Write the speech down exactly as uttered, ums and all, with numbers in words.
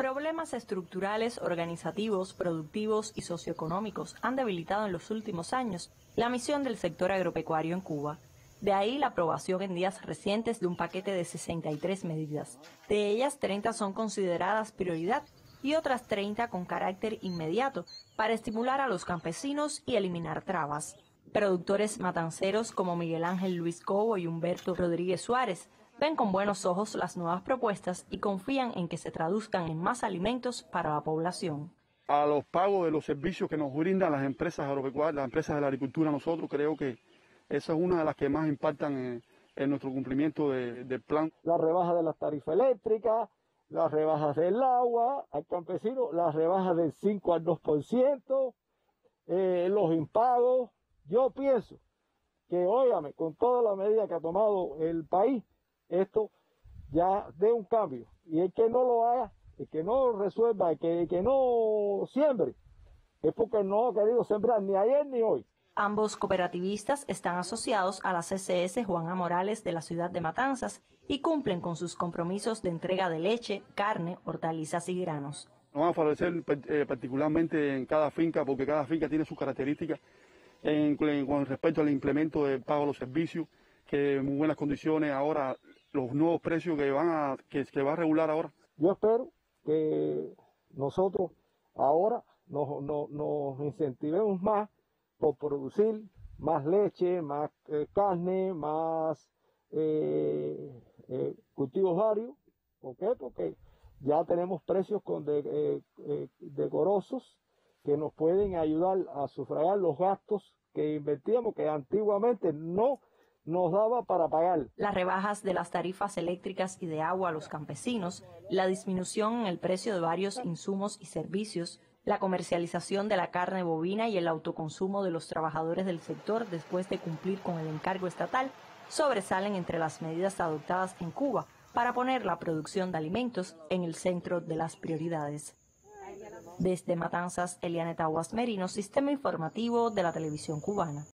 Problemas estructurales, organizativos, productivos y socioeconómicos han debilitado en los últimos años la misión del sector agropecuario en Cuba. De ahí la aprobación en días recientes de un paquete de sesenta y tres medidas. De ellas, treinta son consideradas prioridad y otras treinta con carácter inmediato para estimular a los campesinos y eliminar trabas. Productores matanceros como Miguel Ángel Luis Cobo y Humberto Rodríguez Suárez ven con buenos ojos las nuevas propuestas y confían en que se traduzcan en más alimentos para la población. A los pagos de los servicios que nos brindan las empresas agropecuarias, las empresas de la agricultura, nosotros creo que esa es una de las que más impactan en, en nuestro cumplimiento de, del plan. La rebaja de las tarifas eléctricas, las rebajas del agua al campesino, las rebajas del cinco al dos por ciento, eh, los impagos. Yo pienso que, óigame, con toda la medida que ha tomado el país, esto ya dé un cambio. Y el que no lo haga, el que no resuelva, el que, el que no siembre, es porque no ha querido sembrar ni ayer ni hoy. Ambos cooperativistas están asociados a la C C S Juana Morales de la ciudad de Matanzas y cumplen con sus compromisos de entrega de leche, carne, hortalizas y granos. Nos van a favorecer eh, particularmente en cada finca, porque cada finca tiene sus características en, en, con respecto al implemento del pago de los servicios, que en muy buenas condiciones ahora, los nuevos precios que van a que, que va a regular ahora. Yo espero que nosotros ahora nos, nos, nos incentivemos más por producir más leche, más eh, carne, más eh, eh, cultivos varios. ¿Por qué? Porque ya tenemos precios con de, eh, eh, decorosos que nos pueden ayudar a sufragar los gastos que invertíamos, que antiguamente no nos daba para pagar. Las rebajas de las tarifas eléctricas y de agua a los campesinos, la disminución en el precio de varios insumos y servicios, la comercialización de la carne bovina y el autoconsumo de los trabajadores del sector después de cumplir con el encargo estatal, sobresalen entre las medidas adoptadas en Cuba para poner la producción de alimentos en el centro de las prioridades. Desde Matanzas, Eliana Taguas Merino, Sistema Informativo de la Televisión Cubana.